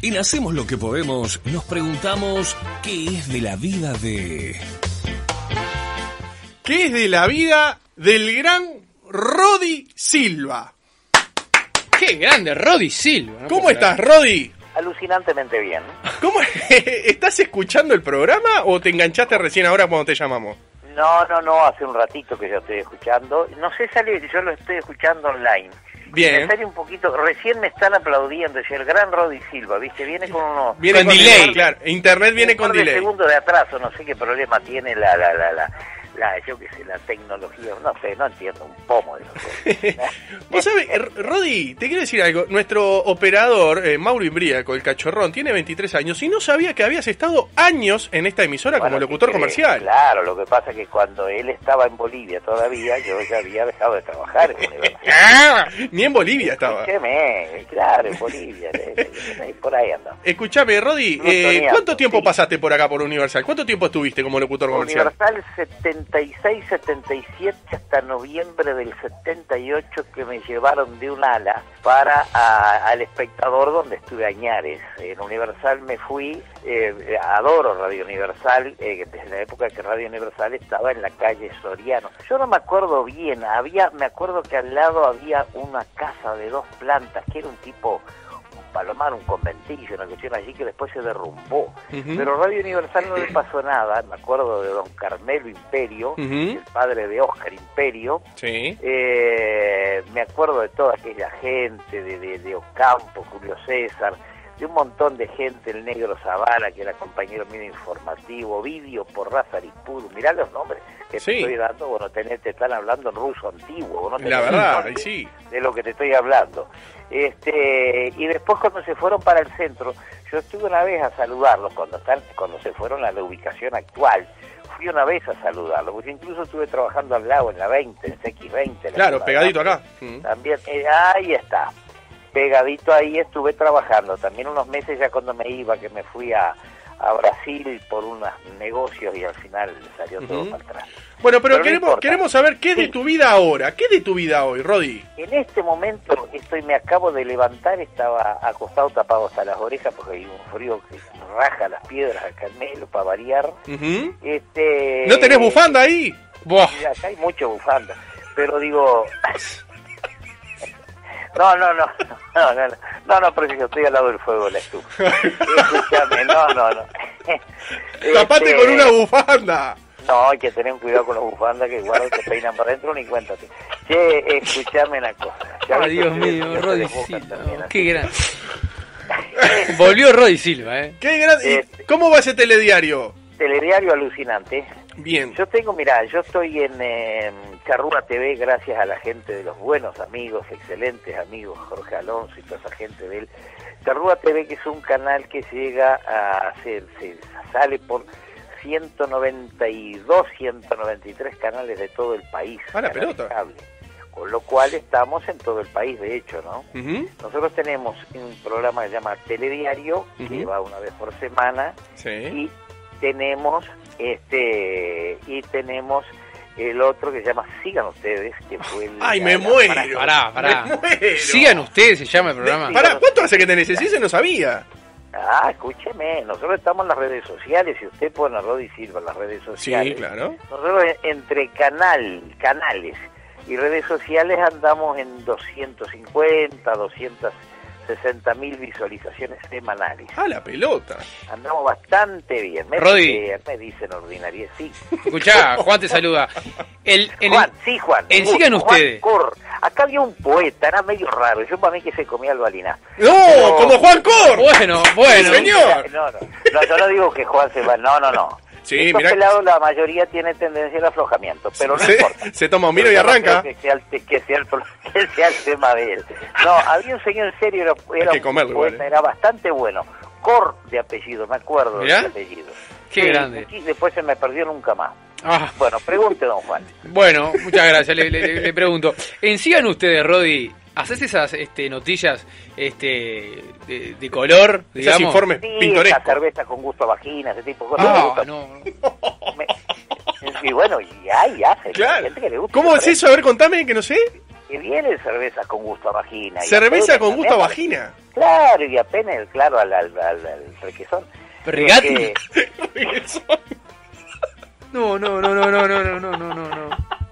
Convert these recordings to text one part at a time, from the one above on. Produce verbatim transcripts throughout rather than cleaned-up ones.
En Hacemos lo que podemos, nos preguntamos qué es de la vida de... ¿Qué es de la vida del gran Rodi Silva? ¡Qué grande, Rodi Silva! ¿No? ¿Cómo estás, Rodi? Alucinantemente bien. ¿Cómo estás escuchando el programa o te enganchaste recién ahora cuando te llamamos? No, no, no, hace un ratito que yo estoy escuchando. No sé, sale, yo lo estoy escuchando online. Bien. Me sale un poquito, recién me están aplaudiendo, es el gran Rodi Silva, ¿viste? Viene con unos... Viene con, con delay, delay, claro. Internet viene un con par de delay. segundos de atraso, no sé qué problema tiene la, la, la, la, la yo qué sé, la tecnología, no sé, no entiendo un pomo de lo Vos sabés, Rodi, te quiero decir algo. Nuestro operador, eh, Mauro Imbriaco, el cachorrón, tiene veintitrés años y no sabía que habías estado años en esta emisora Bueno, como locutor ¿qué comercial. crees? Claro, lo que pasa es que cuando él estaba en Bolivia todavía, yo ya había dejado de trabajar en Universidad. Ah, ni en Bolivia estaba. Escúcheme, claro, en Bolivia, eh, eh, por ahí anda. Escuchame, Rodi, No, eh, Toniato, ¿cuánto tiempo sí. pasaste por acá por Universal? ¿Cuánto tiempo estuviste como locutor comercial? Universal setenta y seis, setenta y siete hasta noviembre del setenta y ocho, que me llevaron de un ala para a, al Espectador, donde estuve añares. En Universal me fui, eh, adoro Radio Universal, eh, desde la época que Radio Universal estaba en la calle Soriano. Yo no me acuerdo bien, había, me acuerdo que al lado había una casa de dos plantas, que era un tipo... Palomar, un conventillo, una cuestión allí que después se derrumbó. Uh-huh. Pero Radio Universal no le pasó nada. Me acuerdo de don Carmelo Imperio, uh-huh. el padre de Oscar Imperio. Sí. Eh, me acuerdo de toda aquella gente, de, de, de Ocampo, Julio César, de un montón de gente, el Negro Zavala, que era compañero mío informativo, Vidio Porras Aripuru. Mirá los nombres que sí. te estoy dando, bueno, tenés, te están hablando en ruso antiguo. ¿No? La verdad, sí. De lo que te estoy hablando. Este, y después cuando se fueron para el centro, yo estuve una vez a saludarlos cuando están, cuando se fueron a la ubicación actual. Fui una vez a saludarlos, porque incluso estuve trabajando al lado en la veinte, en C X veinte. Claro, pegadito acá. También, eh, ahí está. Pegadito ahí estuve trabajando. También unos meses ya cuando me iba, que me fui a, a Brasil por unos negocios y al final salió uh-huh. todo para atrás. Bueno, pero, pero queremos, no queremos saber qué es de tu vida ahora. ¿Qué es de tu vida hoy, Rodi? En este momento estoy, me acabo de levantar, estaba acostado tapado hasta las orejas porque hay un frío que raja las piedras acá en Melo, para variar. Uh-huh. este, ¿No tenés bufanda ahí? Buah. Acá hay mucha bufanda, pero digo... No, no, no, no, no, no, no, no, pero yo estoy al lado del fuego de la estufa. Escúchame, no, no, no. ¡Tapate este, con una bufanda! No, hay que tener cuidado con las bufandas que igual te peinan para adentro, ni cuéntate. Che, escúchame una cosa. Ay, Dios mío, Rodi Silva, qué grande. Volvió Rodi Silva, ¿eh? Qué grande. Este, ¿Cómo va ese telediario? Telediario alucinante. Bien. Yo tengo, mirá, yo estoy en eh, Charrúa T V gracias a la gente de los buenos amigos, excelentes amigos, Jorge Alonso y toda esa gente de él. Charrúa T V, que es un canal que llega a hacer, se sale por ciento noventa y dos, ciento noventa y tres canales de todo el país. Ah, la pelota. Cable. Con lo cual estamos en todo el país, de hecho, ¿no? Uh-huh. Nosotros tenemos un programa que se llama Telediario, uh-huh. que va una vez por semana, sí. y tenemos este y tenemos el otro que se llama Sigan Ustedes, que fue el... ¡Ay, me muero! Pará, pará. Me muero. Sigan Ustedes, se llama el programa. De, pará, ¿cuánto hace que tenés ese? Ese no sabía. Ah, escúcheme, nosotros estamos en las redes sociales, si usted pone a Rodi Silva en las redes sociales. Sí, claro. Nosotros entre canal, canales y redes sociales andamos en doscientos cincuenta, doscientas sesenta mil visualizaciones semanales. ¡Ah, la pelota! Andamos bastante bien. Me, Rodi. dicen, me dicen ordinaria, sí. Escuchá, Juan te saluda. El, en Juan, el, sí, Juan. En Sigan Juan Ustedes. Cor. Acá había un poeta, era medio raro. Yo para mí que se comía el balina. ¡No! Pero... ¡Como Juan Cor! Bueno, bueno. Sí, señor. No, no, no, yo no digo que Juan se va. No, no, no. Sí, estos mirá... pelados, la mayoría tiene tendencia al aflojamiento, pero no se, importa. Se toma un miro y arranca. No que, sea el, que, sea el, que sea el tema de él. No, había un señor en serio, era, era Hay que comerlo, un poeta, igual, ¿eh? Era bastante bueno. Cor de apellido, me acuerdo ¿Mirá? de apellido. Qué sí, grande. Y después se me perdió nunca más. Ah. Bueno, pregunte, don Juan. Bueno, muchas gracias, le, le, le pregunto. En Sigan Ustedes, Rodi, ¿haces esas este, notillas este, de, de color, digamos? Esos informes Sí, pintorescos. esa cerveza con gusto a vagina, ese tipo de cosas. Ah, me gusta. no. Me, y bueno, y hay, hace. Claro. Gente que le gusta. ¿Cómo es eso? A ver, contame, que no sé. Que viene cerveza con gusto a vagina. Cerveza con también, gusto a vagina. Claro, y apenas, claro, al, al, al, al requesón. ¿Regati? Porque- No, no, no, no, no, no, no, no, no, no.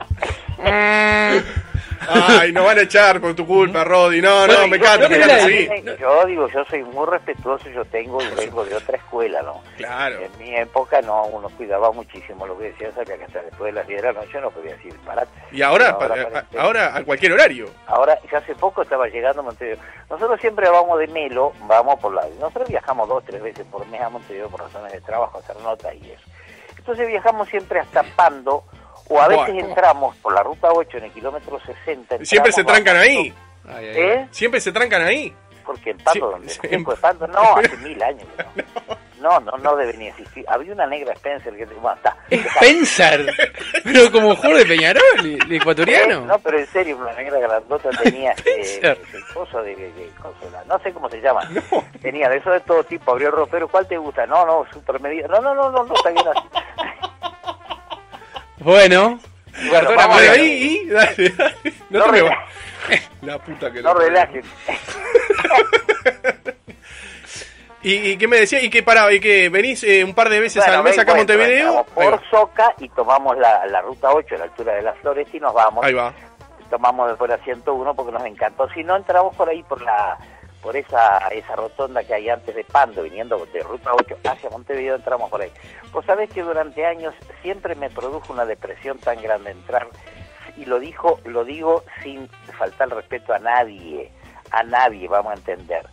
Ay, nos van a echar por tu culpa, Rodi. No, no, Bueno, me no, encanta, no me me encanta, la- sí. Yo digo, yo soy muy respetuoso, yo tengo y vengo de otra escuela, ¿no? Claro. En mi época no, uno cuidaba muchísimo lo que decía, sabía que hasta después de las diez de la noche no podía decir disparate. Y ahora, Pero pa- a- parece- ahora a cualquier horario. Ahora, ya hace poco estaba llegando a Montevideo. Nosotros siempre vamos de Melo, vamos por la... Nosotros viajamos dos, tres veces por mes a Montevideo por razones de trabajo, hacer notas y eso. Entonces viajamos siempre hasta Pando, o a veces Buah. entramos por la ruta ocho en el kilómetro sesenta. Siempre se entramos trancan bajando- ahí. Ay, ay, ay. ¿Eh? Siempre se trancan ahí. Porque en Pando, Sí, donde sí. el tiempo de Pando, no, hace mil años que no. No, no, no debe ni existir. Había una negra Spencer que... Bueno, está. Spencer, pero como jugador de Peñarol, el Eh, ecuatoriano. No, pero en serio, una negra grandota tenía eh, Spencer. el coso de, de, de consola, no sé cómo se llama. Tenía de eso de todo tipo, abrió el ropero, ¿cuál te gusta? No, no, super medida. No, no, no, no, no, está bien así. Bueno, Bueno, Cartón vamos Bueno, a ver. ahí, y, dale, dale. No, No te me rela- va- La puta que No lo- relajes. ¿Y, y qué me decía? ¿Y que paraba? ¿Y que venís eh, un par de veces Bueno, al mes ven, acá a bueno, Montevideo? entramos Ahí por va. Soca y tomamos la, la ruta ocho a la altura de las Flores y nos vamos. Ahí va. Tomamos después la ciento uno porque nos encantó. Si no, entramos por ahí, por la por esa esa rotonda que hay antes de Pando, viniendo de ruta ocho hacia Montevideo, entramos por ahí. Pues sabés que durante años siempre me produjo una depresión tan grande entrar, y lo dijo, lo digo sin faltar el respeto a nadie, a nadie, vamos a entender.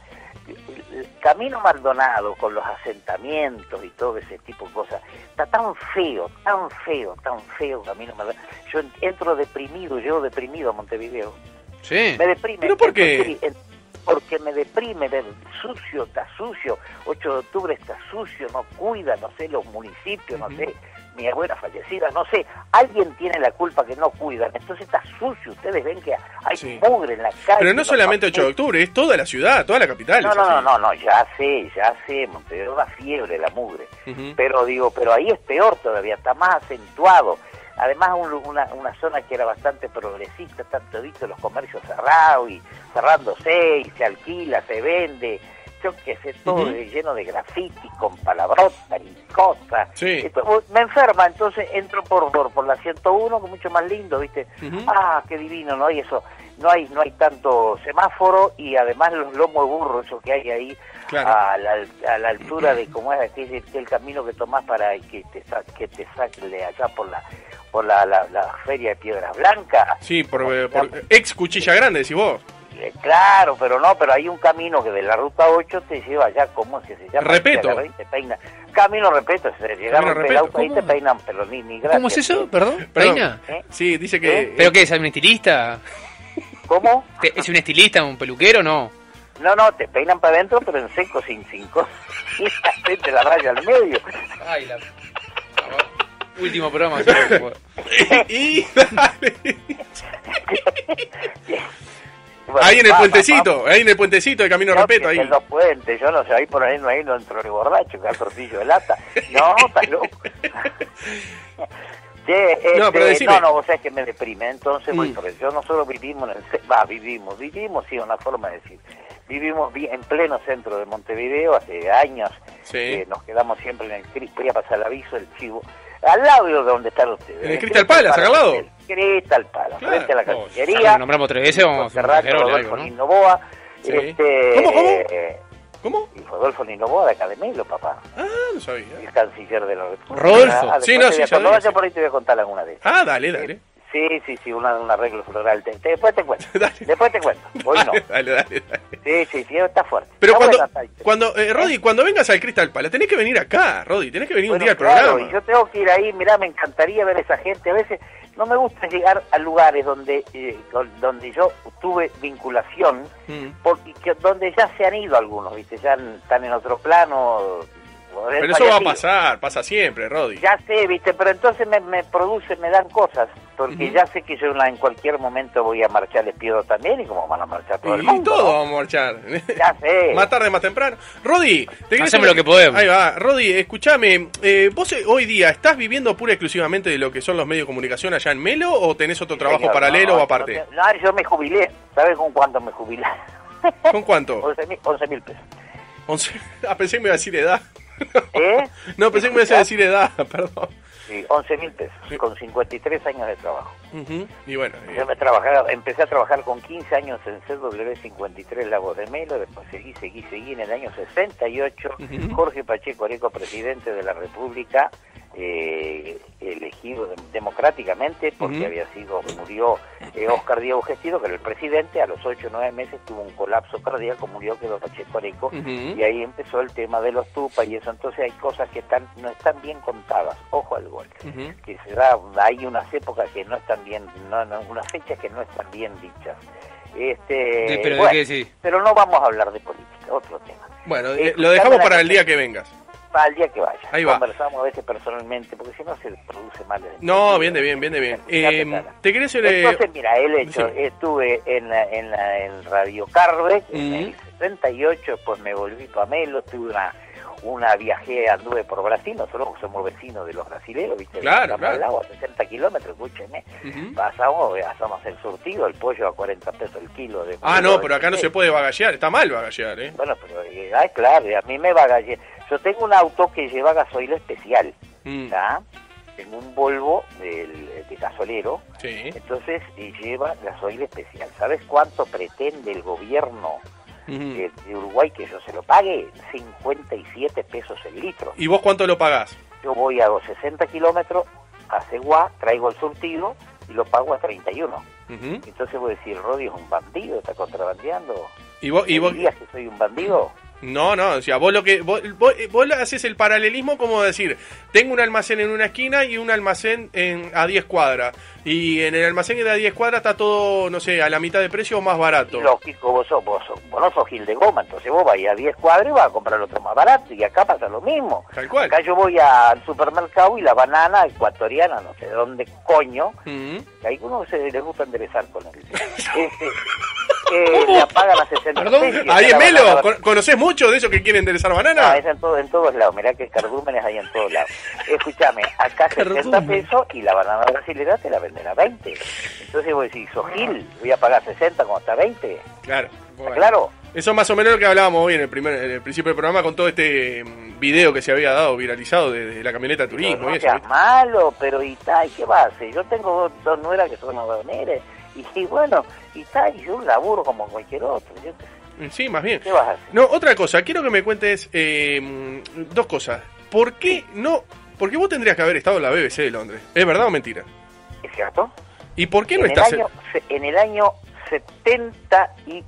El Camino Maldonado con los asentamientos y todo ese tipo de cosas está tan feo, tan feo, tan feo Camino Maldonado. Yo entro deprimido, llego deprimido a Montevideo. sí. Me deprime. ¿Pero por qué? Sí, en- Porque me deprime, ver sucio, está sucio, ocho de octubre está sucio, no cuida, no sé, los municipios, no Ujú. sé, mi abuela fallecida, no sé, alguien tiene la culpa que no cuidan, entonces está sucio, ustedes ven que hay Sí. mugre en la calle. Pero no los solamente ocho de papeles. octubre, es toda la ciudad, toda la capital. No, es no, así. no, no, no, ya sé, ya sé, Montevideo da fiebre, la mugre. Ujú. Pero digo, pero ahí es peor todavía, está más acentuado. Además, un- una, una zona que era bastante progresista, están toditos los comercios cerrados y cerrándose, y se alquila, se vende, yo qué sé, todo Ujú. de- lleno de graffiti, con palabrotas y cosas. Sí. Esto- me enferma, entonces entro por, por por la ciento uno, que es mucho más lindo, ¿viste? Ujú. Ah, qué divino, no hay eso, no hay no hay tanto semáforo, y además los lomos de burro, eso que hay ahí, Claro. a, la, a la altura de cómo es aquel, el camino que tomás para que te sa- que te saque de allá por la por la, la, la feria de Piedras Blancas. Sí, por, ¿Cómo eh, se por llama? ex Cuchilla Grande, decís vos. Eh, Claro, pero no, pero hay un camino que de la ruta ocho te lleva allá, ¿cómo es que se llama? Repeto. Te agarra y te peina. Camino Repeto, se llegamos Repeto, el auto ahí ¿cómo? te peinan, pero ni, ni gracias. ¿Cómo es eso? ¿Perdón? Perdón. ¿Peina? ¿Eh? Sí, dice que... ¿Eh? ¿Pero qué es? ¿Un estilista? ¿Cómo? ¿Te- ¿Es un estilista, un peluquero? No. No, no, te peinan para adentro, pero en seco, sin cinco. Y la gente la raya al medio. Ay, la... Último programa. y dale. Bueno, Ahí en el va, puentecito, ahí en el puentecito de Camino No, Repeto, que ahí. en los puentes, yo no sé, ahí por ahí no, ahí no entro ni borracho, que al tortillo de lata. No, estás loco. Che, este, No, no, pero decime. no, vos sabés que me deprime, entonces voy Mm. por eso. Nosotros vivimos en el, ce- va, vivimos, vivimos, sí, una forma de decir. Vivimos vi- en pleno centro de Montevideo, hace años, Sí. eh, nos quedamos siempre en el, Cri- voy a pasar el aviso, el chivo, al lado de donde están ustedes. En el Crystal Palace, acá al lado. El Crystal Palace, Claro. frente a la Oh, Ya Cancillería. lo nombramos tres veces, vamos a hacer un Ferrato, exagero de Rodolfo algo, ¿no? Nino Boa, Sí. este, ¿Cómo, cómo? eh, ¿Cómo? y Rodolfo Nino Boa de Academelo, papá, Ah, no sabía. el canciller de la República. Rodolfo. Ah, después Sí, no, te voy sí, a- ya cuando vi, vaya sí. por ahí te voy a contar alguna de esas. Ah, dale, dale. Sí, sí, sí, una, un arreglo floral. Te- te- después te cuento. Dale. Después te cuento. Hoy no. Dale, dale, dale, dale. Sí, sí, sí, está fuerte. Pero Está cuando, buena, está ahí. cuando eh, Rodi, cuando vengas al Crystal Palace, tenés que venir acá, Rodi, tenés que venir un Bueno, día al claro, programa. y yo tengo que ir ahí, mirá, me encantaría ver a esa gente. A veces no me gusta llegar a lugares donde eh, con- donde yo tuve vinculación, Mm. porque que- donde ya se han ido algunos, ¿viste? Ya han- están en otro plano. Pero eso va a pasar, pasa siempre, Rodi. Ya sé, ¿viste? Pero entonces me, me produce, me dan cosas, porque Ujú. ya sé que yo en, la- en cualquier momento voy a marchar, les pido también, y como van a marchar todo el Y mundo. todo ¿no? vamos a marchar. Ya sé. Más tarde, más temprano. Rodi, te quería Hacemos hacer- lo que podemos. Ahí va. Rodi, escúchame. Eh, ¿Vos eh, hoy día estás viviendo pura y exclusivamente de lo que son los medios de comunicación allá en Melo o tenés otro trabajo Señor, paralelo no, o aparte? No, no, yo me jubilé. ¿Sabes con cuánto me jubilé? ¿Con cuánto? once mil pesos. once. Ah, pensé que me iba a decir edad. ¿Eh? No, pensé que me iba a decir edad, perdón. Sí, once mil pesos, con cincuenta y tres años de trabajo. Uh-huh. Y bueno. Yo me trabajaba, empecé a trabajar con quince años en C W cincuenta y tres Lagos de Melo, después seguí, seguí, seguí en el año sesenta y ocho, uh-huh. Jorge Pacheco Areco, presidente de la República, eh, elegido de, democráticamente, porque uh-huh. había sido, murió eh, Oscar Diego Gestido, que era el presidente, a los ocho o nueve meses tuvo un colapso cardíaco, murió, quedó Pacheco Areco, uh-huh. y ahí empezó el tema de los tupas y eso. Entonces hay cosas que están no están bien contadas, ojo al gol, uh-huh. que se da, hay unas épocas que no están bien, no, no, unas fechas que no están bien dichas. Este, sí, pero, bueno, ¿de qué, sí? pero no vamos a hablar de política, otro tema. Bueno, eh, lo dejamos para el día que vengas. Para el día que vaya. Ahí va. Conversamos a veces personalmente, porque si no se produce mal. No, bien de bien, bien de bien. Eh, ¿Te querés ir, eh... Entonces, mira, el hecho, sí. estuve en, la, en, la, en Radio Carve, uh-huh. en el setenta y ocho, pues me volví para Melo, tuve una... una viajé, anduve por Brasil, nosotros somos vecinos de los brasileños, ¿viste? Claro, claro. Al agua, sesenta kilómetros, escúcheme. Uh-huh. Pasamos, hacemos el surtido, el pollo a cuarenta pesos el kilo. De ah, no, pero acá no se puede bagallear, está mal bagallear, ¿eh? Bueno, pero, eh, ah, claro, a mí me bagallear. Yo tengo un auto que lleva gasoil especial, mm. ¿tá? Tengo un Volvo del, de gasolero, sí. Entonces y lleva gasoil especial. ¿Sabes cuánto pretende el gobierno uh-huh. de, de Uruguay que yo se lo pague? cincuenta y siete pesos el litro. ¿Y vos cuánto lo pagás? Yo voy a los sesenta kilómetros a Seguá, traigo el surtido y lo pago a treinta y uno. Uh-huh. Entonces voy a decir, Rodi es un bandido, está contrabandeando. ¿Y vos, y vos... dirías que soy un bandido? No, no, o sea, vos lo que vos, vos, vos haces el paralelismo como decir, tengo un almacén en una esquina y un almacén en a diez cuadras, y en el almacén de a diez cuadras está todo, no sé, a la mitad de precio o más barato. Lógico, vos sos, vos, sos, vos no sos Gil de Goma, entonces vos vas a diez cuadras y vas a comprar otro más barato, y acá pasa lo mismo. Tal cual. Acá yo voy al supermercado y la banana ecuatoriana, no sé de dónde coño, uh-huh. que a algunos se les gusta enderezar con él. este, eh, le apagan a sesenta pesos. Ahí en Melo, ¿conocés mucho de esos que quieren enderezar banana? No, es en, todo, en todos lados, mirá que cardúmenes hay en todos lados. Escúchame, acá sesenta pesos y la banana brasilera te la venden a veinte. Entonces vos decís, sos Gil, voy a pagar sesenta como hasta veinte. Claro. Bueno. Claro. Eso es más o menos lo que hablábamos hoy en el primer en el principio del programa con todo este video que se había dado viralizado de, de la camioneta de turismo. No, y eso, sea malo, pero y tal, ¿qué va a hacer? Yo tengo dos, dos nueras que son aduaneras y, y bueno, y tal, y yo un laburo como cualquier otro. Yo, sí, más bien. ¿Qué vas a hacer? No, otra cosa, quiero que me cuentes eh, dos cosas. ¿Por qué no? Porque vos tendrías que haber estado en la B B C de Londres. ¿Es verdad o mentira? ¿Es cierto? ¿Y por qué no en estás el año, en... en el año setenta y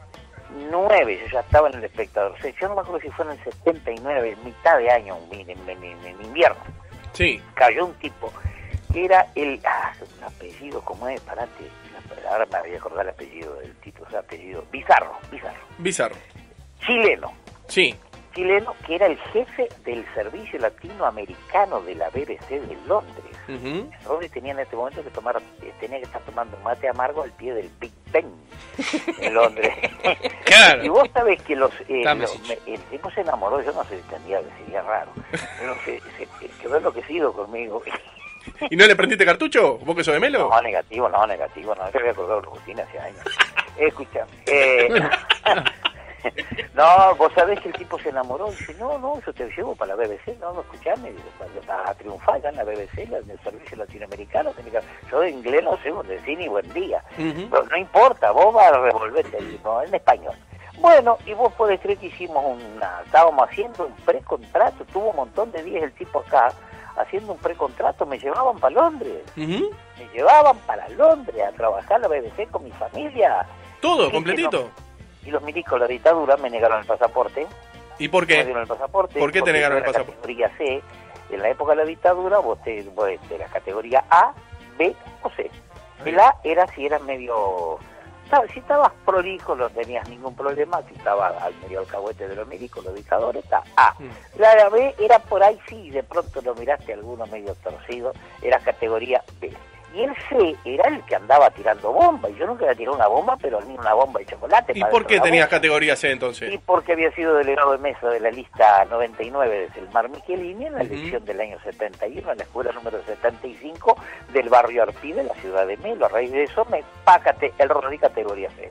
nueve yo ya estaba en El Espectador. O sea, yo no me acuerdo si fue en el setenta y nueve, mitad de año, en, en, en, en invierno. Sí. Cayó un tipo que era el... Ah, un apellido, ¿cómo es? Parate. Ahora me voy a acordar el apellido del tipo, o sea, apellido... Bizarro, Bizarro. Bizarro. Chileno. Sí. Chileno, que era el jefe del servicio latinoamericano de la B B C de Londres. Uh-huh. Londres tenía en este momento que tomar, tenía que estar tomando mate amargo al pie del Big Ben en Londres. Claro. Y vos sabés que los, eh, los me, el tipo se enamoró, yo no sé si entendía, sería raro, pero se, se, se quedó enloquecido conmigo. ¿Y no le prendiste cartucho? ¿Vos que sos de Melo? No, negativo, no, negativo, no, yo había colgado Rutina hace años. Escuchame, eh... No, vos sabés que el tipo se enamoró y dice, no, no, yo te llevo para la B B C, no, no, escuchame, vas a triunfar ya en la B B C, en el servicio latinoamericano, yo de inglés no sé decir ni buen día, uh-huh. Pero no importa, vos vas a revolverte ahí, no, en español. Bueno, y vos podés creer que hicimos una, estábamos haciendo un precontrato, tuvo un montón de días el tipo acá, haciendo un precontrato, me llevaban para Londres, uh-huh. me llevaban para Londres a trabajar en la B B C con mi familia. ¿Todo, y completito? Y los milicos de la dictadura me negaron el pasaporte. ¿Y por qué? Me dieron el pasaporte. ¿Por qué te negaron el pasaporte? Categoría C. En la época de la dictadura vos te vos de la categoría A, B o C. El A era si eras medio... Si estabas prolijo no tenías ningún problema, si estabas al medio alcahuete de los milicos, los dictadores, está A. Mm. La B era por ahí, sí, de pronto lo miraste alguno medio torcido, era categoría B. Y el C era el que andaba tirando bomba, y yo nunca había tirado una bomba, pero ni una bomba de chocolate. ¿Y por qué tenías categoría C entonces? Y porque había sido delegado de mesa de la lista noventa y nueve de Selmar Michelini en la uh-huh. elección del año setenta y uno, en la escuela número setenta y cinco del barrio Arpí de la ciudad de Melo. A raíz de eso me pácate el Rodri categoría C.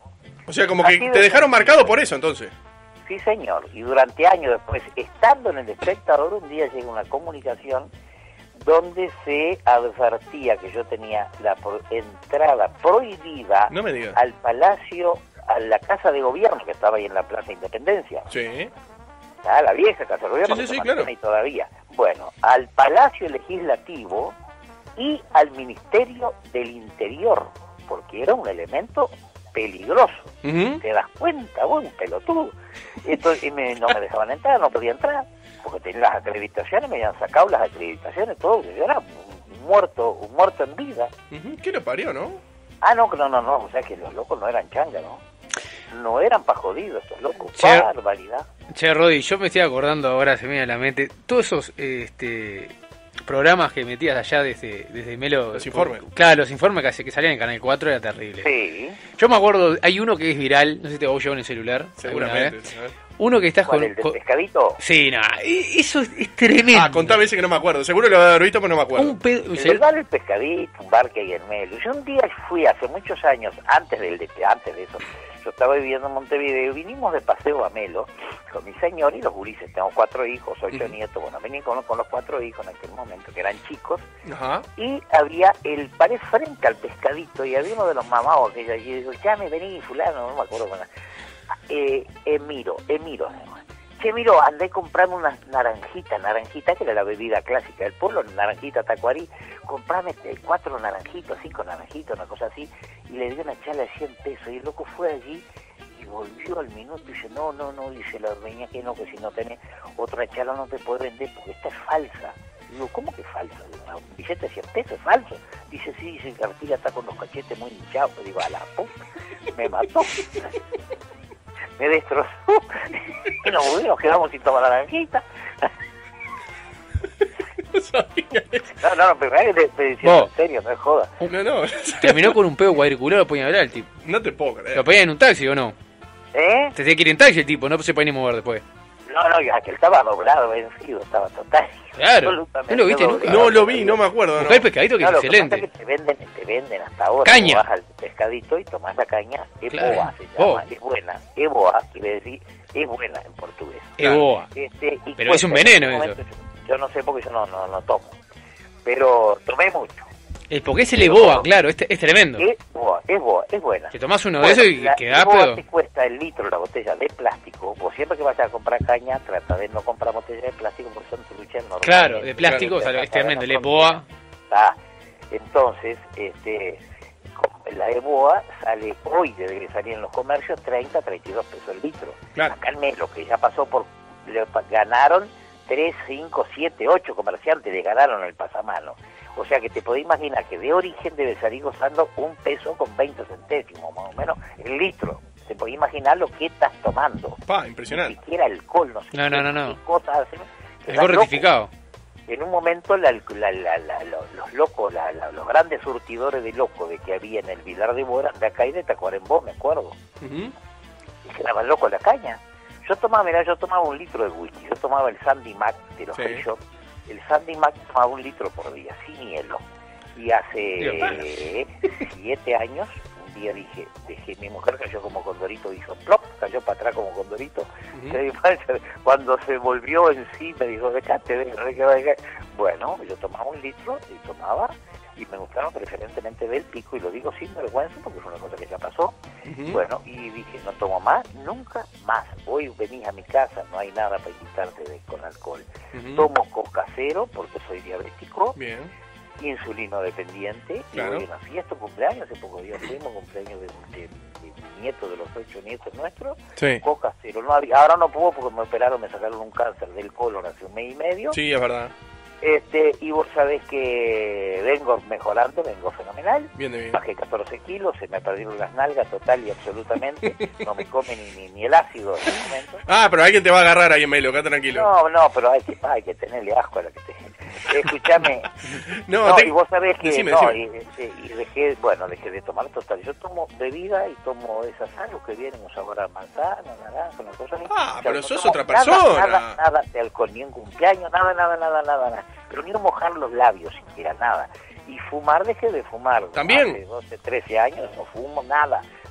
O sea, como Así que de te dejaron sencillo. marcado por eso, entonces. Sí, señor. Y durante años después, estando en El Espectador, un día llega una comunicación donde se advertía que yo tenía la pro- entrada prohibida No me digas. al Palacio, a la Casa de Gobierno que estaba ahí en la Plaza Independencia. Sí. Ah, la vieja Casa de Gobierno Sí, que sí, se sí, mantiene claro. ahí todavía. Bueno, al Palacio Legislativo y al Ministerio del Interior, porque era un elemento peligroso. Ujú. ¿Te das cuenta vos, un pelotudo? Entonces y me- no me dejaban entrar, no podía entrar, porque tenía las acreditaciones, me habían sacado las acreditaciones, todo. Yo era un muerto, un muerto en vida. Ujú. ¿Qué lo parió, no? Ah, no, no, no, no, o sea que los locos no eran changa, ¿no? No eran pa' jodidos estos locos, Che. barbaridad. Che, Rodi, yo me estoy acordando ahora, se me viene a la mente, todos esos eh, este, programas que metías allá desde, desde Melo. Los informes. Claro, los informes que, hace- que salían en Canal cuatro era terrible. Sí. Yo me acuerdo, hay uno que es viral, no sé si te vos llevó en el celular. alguna Seguramente. vez. ¿sabes? Uno que estás ¿Cuál, con... el del con- pescadito? Sí, no, e- eso es, es tremendo. Ah, contame ese que no me acuerdo. Seguro lo haber visto, pero no me acuerdo. Un pedo... El se- del bar El Pescadito, un bar que hay en Melo. Yo un día fui, hace muchos años, antes del de, antes de eso, yo estaba viviendo en Montevideo, vinimos de paseo a Melo con mi señor y los gurises, tengo cuatro hijos, ocho Ujú. nietos, bueno, vení con, con los cuatro hijos en aquel momento, que eran chicos, Ajá. y había el pared frente al Pescadito, y había uno de los mamados que yo, y digo, ya me vení, fulano, no me acuerdo, bueno, eh, Emiro, Emiro, se llama. Che, miro, andé comprando unas naranjitas, naranjita, que era la bebida clásica del pueblo, naranjita tacuarí, comprame este, cuatro naranjitos, cinco naranjitos, una cosa así, y le di una chala de cien pesos, y el loco fue allí, y volvió al minuto, y dice, no, no, no, dice la ordeña que no, que si no tenés otra chala no te puede vender, porque esta es falsa. Digo, ¿cómo que falsa? Digo, un billete de cien pesos es falso. Dice, sí, dice, que Artigas está con los cachetes muy hinchados. Digo, a la puta, me mató. Me destrozó. Y nos, nos quedamos sin tomar naranjita. No sabía eso. No, no, no, pero es que te, te decía Vos. en serio, no es joda. No, no. Terminó con un pedo cuadriculado, podía hablar el tipo. No te puedo creer. ¿Lo podía en un taxi o no? ¿Eh? Te tenía que ir en taxi el tipo, no se podía ni mover después. No, no, ya que él estaba doblado, vencido, estaba total. Claro. absolutamente ¿No lo viste nunca? doblado. No lo vi, no me acuerdo. Buscá No. el pescadito que No, es lo que pasa excelente. es que te venden, te venden hasta ahora. Caña. Vos vas al pescadito y tomás la caña. Es Claro. boa, se llama. Boa. Es buena. Es boa, quiere decir, es buena en portugués. Es boa. Este, y Pero es un cuesta, en veneno este eso. momento, Yo, yo no sé porque yo no, no, no tomo. Pero tomé mucho. El porque es el Eboa, claro, es, es tremendo. Es boa, es boa, es buena. Te tomás uno de Bueno, esos y la quedás, Boa pero... te cuesta el litro la botella de plástico. Vos siempre que vayas a comprar caña, trata de no comprar botella de plástico porque son truchas normales. Claro, de plástico, o Claro, sea, es para tremendo. no El Eboa, Ah, entonces, este, con la Eboa sale hoy, desde que salía en los comercios, treinta, treinta y dos pesos el litro. Claro. Acá en Melo, que ya pasó por, le pa- ganaron tres, cinco, siete, ocho comerciantes, le ganaron el pasamano. O sea que te podés imaginar que de origen debe salir gozando un peso con veinte centésimos, más o menos, el litro. Te podés imaginar lo que estás tomando. Pa, Ni impresionante. siquiera alcohol, no sé No, qué, no, no, no. qué cosas hacen. algo Estás rectificado. loco. En un momento la, la, la, la- los, los locos, la- la- los grandes surtidores de loco de que había en el Vilar de Bora, de acá y de Tacuarembó, me acuerdo. Ujú. Y quedaban locos la caña. Yo tomaba, mirá, yo tomaba un litro de whisky, yo tomaba el Sandy Mac de los Sí. free shop. El Sandy Mac tomaba un litro por día, sin hielo. Y hace Dios. eh, siete años, un día dije, dejé, mi mujer cayó como condorito, hizo plop, cayó para atrás como condorito. Ujú. Le digo, cuando se volvió en sí, me dijo, dejate, dejate, dejate. Bueno, yo tomaba un litro y tomaba, y me gustaron preferentemente del pico, y lo digo sin vergüenza porque es una cosa que ya pasó. Ujú. Bueno, y dije, no tomo más, nunca más. Hoy venís a mi casa, no hay nada para invitarte de, con alcohol. Ujú. Tomo coca cero porque soy diabético, Bien. insulino dependiente, Claro. y voy a una fiesta, un cumpleaños, hace pocos días fuimos, cumpleaños de, de, de nieto de los ocho nietos nuestros, Sí. coca cero. No había, ahora no puedo porque me operaron, me sacaron un cáncer del colon hace un mes y medio. Sí, es verdad. Este, y vos sabés que vengo mejorando, vengo fenomenal. Bien de bien. Bajé catorce kilos, se me perdieron las nalgas total y absolutamente. No me come ni, ni, ni el ácido en el momento. Ah, pero alguien te va a agarrar ahí en Melo, quédate tranquilo. No, no, pero hay que, hay que tenerle asco a la que te... Escúchame. No, No, te- y vos sabés que... decime, no, decime. y, y- y dejé, bueno, dejé de tomar total. Yo tomo bebida y tomo esas algo que vienen un sabor a manzana, naranja, una cosa así. Ah, O sea, pero no sos tomo otra nada, persona. Nada, nada de alcohol, ni en cumpleaños, nada, nada, nada, nada, nada. Pero ni mojar los labios siquiera, nada. Y fumar, dejé de fumar. ¿También? Hace doce, trece años no fumo nada.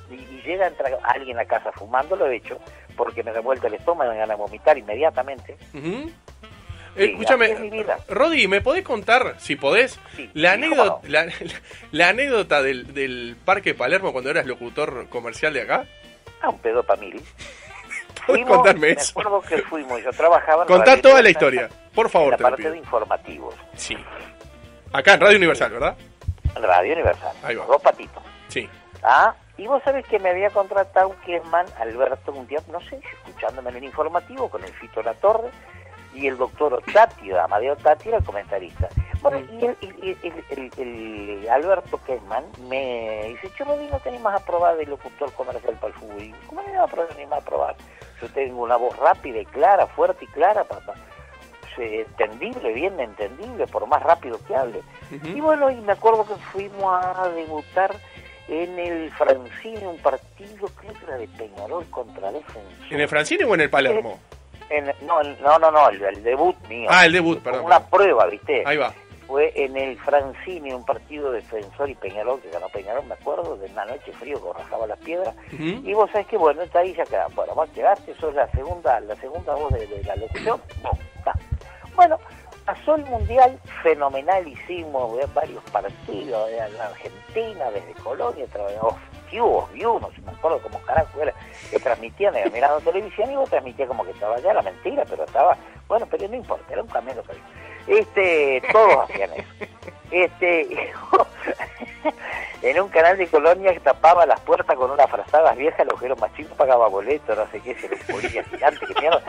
y, y llega a entrar alguien a casa fumando, lo he hecho, porque me revuelve el estómago, me gana vomitar inmediatamente. Uh-huh. Sí, Escúchame, así es mi vida. Rodi, ¿me podés contar, si podés, Sí, la, sí, anécdota, cómo no. la, la anécdota del, del Parque Palermo cuando eras locutor comercial de acá? Ah, un pedo para mil. ¿Podés contarme me eso? acuerdo que fuimos, yo trabajaba en Contá Radio toda la Universal, historia, por favor, en la te lo parte pido. de informativos, Sí. Acá en Radio Universal, ¿verdad? en Radio Universal, Ahí va. dos patitos. Sí. Ah, y vos sabés que me había contratado Kesman Alberto un día, no sé, escuchándome en el informativo con el Fito La Torre y el doctor Otati, Amadeo Otati, era el comentarista. Bueno, y el, el, el, el, el Alberto Kesman me dice, che, Rodi, no tenés más a probar de locutor comercial para el fútbol. Y, ¿cómo no me va a probar ni más a probar? Yo tengo una voz rápida y clara, fuerte y clara, papá. Entendible, bien entendible, por más rápido que hable. Uh-huh. Y bueno, y me acuerdo que fuimos a debutar en el Francine, un partido, creo que era de Peñarol contra Defensor. ¿En el Francine o en el Palermo? En, no, no, no, no, el, el debut mío. Ah, el debut, perdón. Una perdón. prueba, ¿viste? Ahí va. Fue en el Francine, un partido de Defensor y Peñarol, que ganó Peñarol, me acuerdo, de una noche frío que rajaba las piedras. Uh-huh. Y vos sabés que, bueno, está ahí ya queda. Bueno, vos quedaste, sos la segunda, la segunda voz de, de la locución. No, está. Bueno, pasó el Mundial, fenomenal, hicimos eh, varios partidos de la Argentina, desde Colonia, trabajamos View, View, no sé, me acuerdo cómo carajo era, que transmitían, era mirando televisión y vos transmitía como que estaba allá, la mentira, pero estaba, bueno, pero no importa, era un camino que este, todos hacían eso. Este, en un canal de Colonia que tapaba las puertas con unas frazadas viejas, el agujero más chico pagaba boleto, no sé qué, se les ponía gigante, que mierda.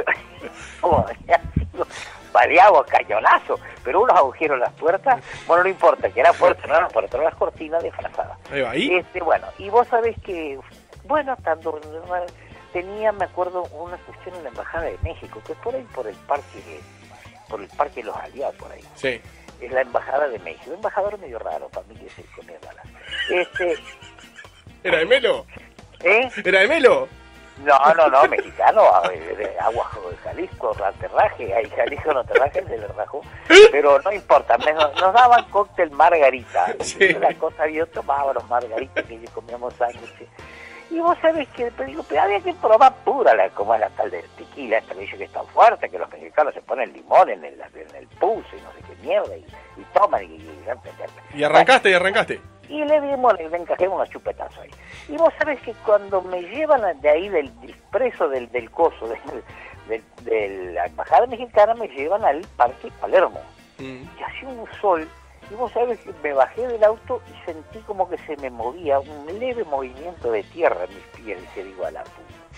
Como había sido baleado a cañonazo, pero unos agujeros en las puertas, bueno, no importa, que era puerta, no era puerta, eran las cortinas de frazada. Ahí va, ahí. Este, bueno, y vos sabés que, bueno, tanto tenía, me acuerdo, una cuestión en la Embajada de México, que por ahí, por el parque, por el parque de los Aliados, por ahí. Sí. Es la Embajada de México, un embajador medio raro, para mí que se comía balas. Este, ¿Era de Melo? ¿eh? ¿Era de Melo? No, no, no, mexicano, de, de Agua de Jalisco, Raterraje, ahí Jalisco no terraje, se le rajó, pero no importa, me, nos daban cóctel margarita, Sí. la cosa yo tomaba los margaritas que yo comíamos sándwiches, y vos sabés que, pero digo, pero había que probar pura, la, como la tal del tequila, esta que dice que es tan fuerte, que los mexicanos se ponen limón en el, en el pulso y no sé qué mierda, y, y toman, y, y, y, Y arrancaste, y arrancaste. y le dimos, le encajemos unos chupetazos ahí. Y vos sabés que cuando me llevan de ahí del expreso del, del coso, del, del, de la embajada mexicana, me llevan al Parque Palermo. Mm. Y hacía un sol, y vos sabés que me bajé del auto y sentí como que se me movía un leve movimiento de tierra en mis pies, y se digo a la puta.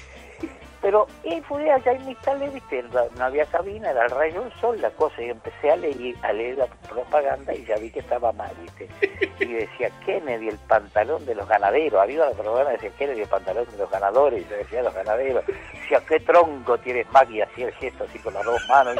Pero él fue allá y me instalé, viste, no había cabina, era el rayo del sol, la cosa, y empecé a leer, a leer la propaganda y ya vi que estaba mal, viste. Y decía Kennedy, el pantalón de los ganaderos, arriba de la propaganda decía Kennedy, el pantalón de los ganadores, y yo decía los ganaderos, decía, ¿qué tronco tienes, Mac? Y hacía el gesto así con las dos manos.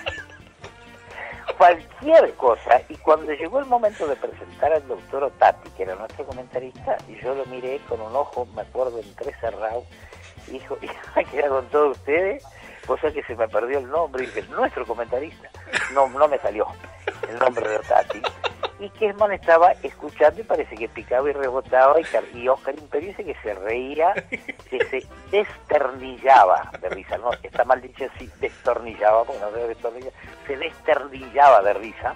Cualquier cosa, y cuando llegó el momento de presentar al doctor Otati, que era nuestro comentarista, y yo lo miré con un ojo, me acuerdo, entrecerrado, y dijo, y queda con todos ustedes, cosa que se me perdió el nombre, y dije, nuestro comentarista, no, no me salió el nombre de Otati, y Kesman estaba escuchando y parece que picaba y rebotaba, y, y Oscar Imperio dice que se reía, que se desternillaba de risa, no, está mal dicho así, destornillaba, porque no debe destornillar, se desternillaba de risa,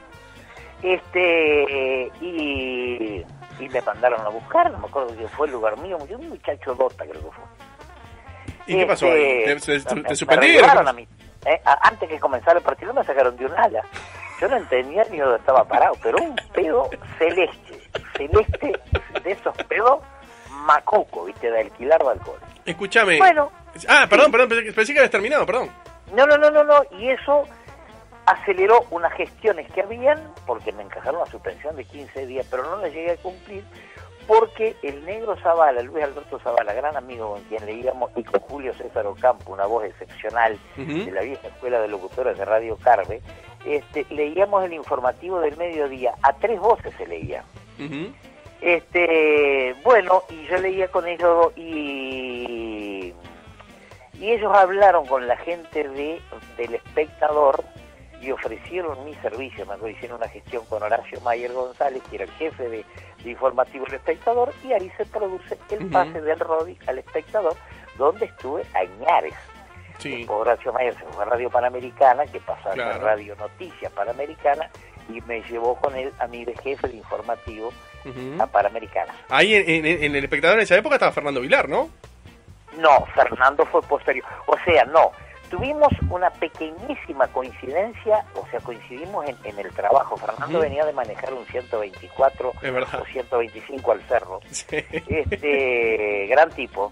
este, y, y me mandaron a buscar, no me acuerdo que fue el lugar mío, un muchacho Dota creo que fue. ¿Y qué pasó ahí? Este, ¿Te, te, me- te me suspendieron? regalaron a mí, eh, a- antes que comenzara el partido me sacaron de un ala. Yo no entendía ni dónde estaba parado, pero un pedo celeste, celeste de esos pedos macuco, viste, de alquilar balcón. Escúchame. Bueno, Ah, perdón, perdón, pensé, pensé que habías terminado, perdón. no, no, no, no, no, y eso aceleró unas gestiones que habían, porque me encajaron una suspensión de quince días, pero no la llegué a cumplir, porque el negro Zavala, Luis Alberto Zavala, gran amigo con quien leíamos, y con Julio César Ocampo, una voz excepcional Ujú. de la vieja escuela de locutores de Radio Carve, este, leíamos el informativo del mediodía, a tres voces se leía. Ujú. Este, bueno, y yo leía con ellos y, y ellos hablaron con la gente de del Espectador y ofrecieron mi servicio. Me acuerdo, hicieron una gestión con Horacio Mayer González, que era el jefe de, de Informativo El Espectador, y ahí se produce el pase uh-huh. del Rodi al Espectador, donde estuve añares. Sí. Horacio Mayer se fue a Radio Panamericana, que pasaba claro. a Radio Noticias Panamericana, y me llevó con él a mi de jefe de Informativo uh-huh. a Panamericana. Ahí en, en, en El Espectador en esa época estaba Fernando Vilar, ¿no? No, Fernando fue posterior. O sea, no. Tuvimos una pequeñísima coincidencia, o sea, coincidimos en, en el trabajo. Fernando uh-huh. venía de manejar un ciento veinticuatro o ciento veinticinco al cerro. Sí. Este, gran tipo.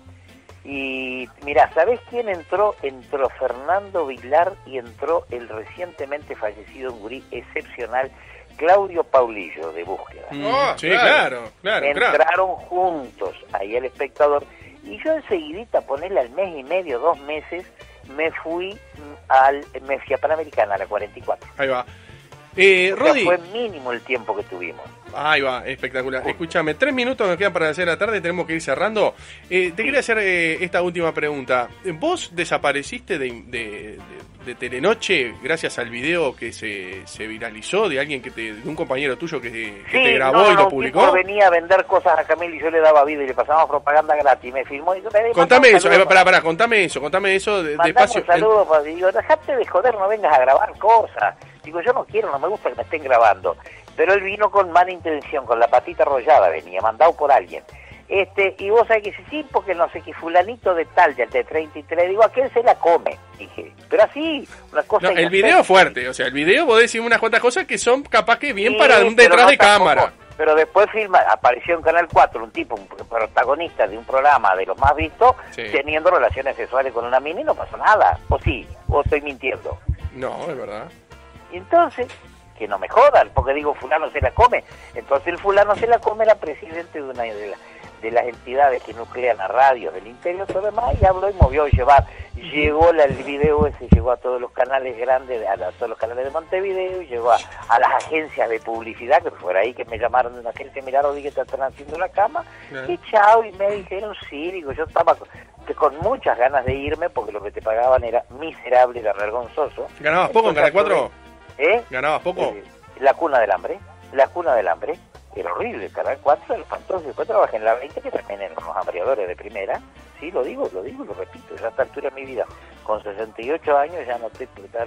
Y mira, ¿sabés quién entró? Entró Fernando Vilar y entró el recientemente fallecido, un gurí excepcional, Claudio Paulillo, de Búsqueda. Oh, sí, claro, claro. Entraron claro. juntos ahí al Espectador. Y yo enseguidita, ponerle al mes y medio, dos meses, me fui al me fui a Panamericana, a la cuarenta y cuatro. Ahí va. Eh, Rodi. Fue mínimo el tiempo que tuvimos. Ahí va, espectacular. Escúchame, tres minutos nos quedan para hacer la tarde, tenemos que ir cerrando. Eh, te sí. quería hacer eh, esta última pregunta. ¿Vos desapareciste de, de, de, de Telenoche gracias al video que se, se viralizó de alguien que te, de un compañero tuyo que, que sí, te grabó no, y lo no, publicó? Yo venía a vender cosas a Camilo y yo le daba vida y le pasábamos propaganda gratis. Me filmó y me contame eso, eh, pará, pará, contame eso, contame eso de, despacio. Saludos, pues, digo, dejate de joder, no vengas a grabar cosas. Digo, yo no quiero, no me gusta que me estén grabando. Pero él vino con mala intención, con la patita arrollada, venía, mandado por alguien. Este, y vos sabés que sí, sí, porque no sé qué, fulanito de tal, del de treinta y tres, digo, aquel se la come, dije. Pero así, una cosa... No, el video es fuerte, o sea, el video vos decís unas cuantas cosas que son capaz que bien sí, para un detrás no de cámara. Tampoco, pero después filma, apareció en Canal cuatro un tipo, un protagonista de un programa de los más vistos, sí. teniendo relaciones sexuales con una mina y no pasó nada. ¿O sí? ¿O estoy mintiendo? No, es verdad. Y entonces, que no me jodan, porque digo, fulano se la come. Entonces el fulano se la come era presidente de una de, la, de las entidades que nuclean a radios del interior, todo demás, y habló y movió y llevar. Llegó la, el video ese, llegó a todos los canales grandes, a, la, a todos los canales de Montevideo, llegó a, a las agencias de publicidad, que fue ahí que me llamaron de una agencia, miraron y que te están haciendo la cama, yeah. y chao, y me dijeron, sí, digo, yo estaba con, con muchas ganas de irme, porque lo que te pagaban era miserable, era vergonzoso. ¿Ganabas poco en Canal cuatro? ¿Eh? ¿Ganabas poco? Eh, la cuna del hambre, la cuna del hambre, era horrible, el Canal cuatro era espantoso. Después trabajé en la veinte, que también eran unos hambriadores de primera, sí, lo digo, lo digo, lo repito, ya a esta altura de mi vida, con sesenta y ocho años ya no estoy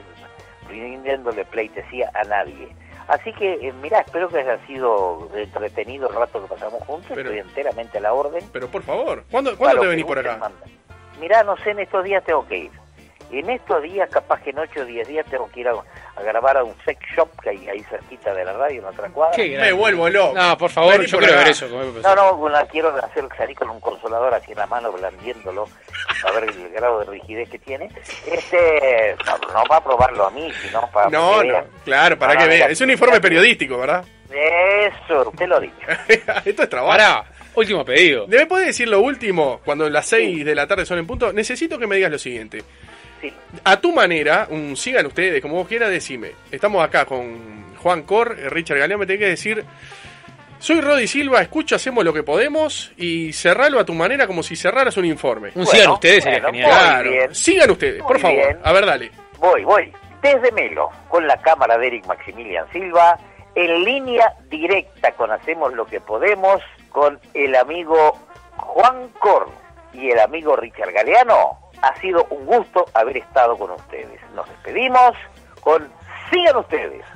rindiéndole pleitesía a nadie. Así que, eh, mirá, espero que haya sido entretenido el rato que pasamos juntos, pero, estoy enteramente a la orden. Pero por favor, ¿cuándo, ¿cuándo te venís por acá? Manda. Mirá, no sé, en estos días tengo que ir. En estos días, capaz que en ocho o diez días, tengo que ir a, a grabar a un sex shop que hay ahí cerquita de la radio, en otra cuadra. Me vuelvo loco. No, por favor, Vení yo por quiero acá. ver eso. No, no, una, quiero hacer salir con un consolador así en la mano, blandiéndolo, a ver el grado de rigidez que tiene. Este, no, no para probarlo a mí, sino para No, que no, vean. claro, para, para que vean. Es un informe periodístico, ¿verdad? Eso, usted lo dice. Esto es trabajo. Pará, último pedido. ¿Me puedes decir lo último, cuando las seis sí. de la tarde son en punto? Necesito que me digas lo siguiente. Sí. A tu manera, un sigan ustedes, como vos quieras, decime. Estamos acá con Juan Cor, Richard Galeano, me tenés que decir: soy Rodi Silva, escucho, hacemos lo que podemos, y cerralo a tu manera como si cerraras un informe. Un bueno, sigan ustedes sería bueno, genial. Claro, bien. sigan ustedes, Muy por favor. bien. A ver, dale. Voy, voy. Desde Melo, con la cámara de Eric Maximilian Silva, en línea directa con Hacemos lo que podemos, con el amigo Juan Cor y el amigo Richard Galeano. Ha sido un gusto haber estado con ustedes. Nos despedimos con sigan ustedes.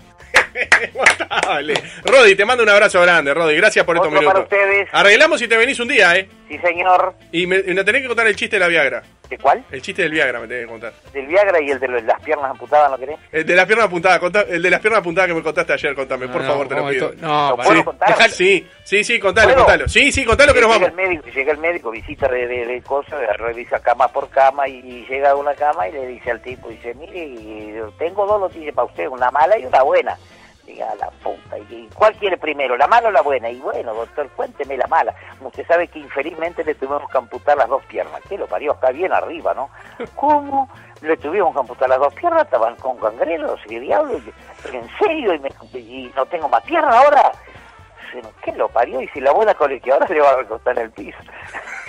Dale. Rodi, te mando un abrazo grande, Rodi. Gracias por estos Otro minutos. para ustedes. Arreglamos y te venís un día, ¿eh? Sí, señor. Y me, me tenés que contar el chiste de la Viagra. ¿De cuál? El chiste del Viagra me tenés que contar. Del Viagra y el de las piernas amputadas, ¿no querés? El de las piernas apuntadas, contá, el de las piernas apuntadas que me contaste ayer, contame, No, por no, favor, te lo no, pido. esto- no, ¿Lo pará. puedo Sí, contar? dejá- sí, sí, sí, contalo, ¿Puedo? contalo. Sí, sí, contalo que nos llega vamos. el médico, llega el médico, visita de, de, de cosas, revisa cama por cama y, y llega a una cama y le dice al tipo, dice, mire, y tengo dos noticias para usted, una mala y una buena. Diga, la puta, ¿y cuál quiere primero, la mala o la buena? Y bueno, doctor, cuénteme la mala. Usted sabe que infelizmente le tuvimos que amputar las dos piernas. ¿Qué lo parió? Está bien arriba, ¿no? ¿Cómo? Le tuvimos que amputar las dos piernas, estaban con gangrenos, y diablo, pero en serio, y, me, y no tengo más pierna ahora. ¿Qué lo parió? Y si la buena colegiadora se le va a recostar en el piso.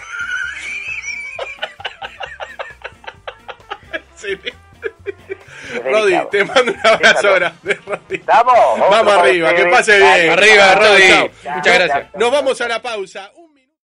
Sí. es Rodi, delicado. te mando un abrazo Déjalo. grande, Rodi. ¿Estamos? Vamos Otro para arriba, que ustedes. pase bien. Arriba, Chau, Rodi. chau. Muchas gracias. Nos vamos a la pausa.